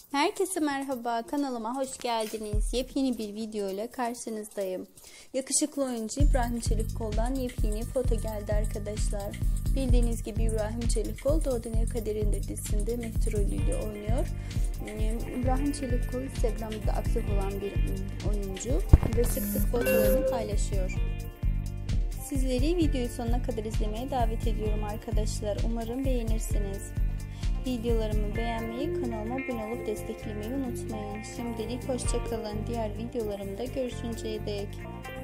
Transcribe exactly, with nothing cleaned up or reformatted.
Herkese merhaba, kanalıma hoş geldiniz. Yepyeni bir video ile karşınızdayım. Yakışıklı oyuncu İbrahim Çelikkol'dan yepyeni foto geldi arkadaşlar. Bildiğiniz gibi İbrahim Çelikkol Doğduğun Ev Kaderinde dizisinde Mehdi rolüyle oynuyor. İbrahim Çelikkol Instagram'da aktif olan bir oyuncu ve sık sık fotolarını paylaşıyor. Sizleri videoyu sonuna kadar izlemeye davet ediyorum arkadaşlar. Umarım beğenirsiniz. Videolarımı beğenmeyi, kanalıma abone olup desteklemeyi unutmayın. Şimdilik hoşça kalın. Diğer videolarımda görüşünceye dek.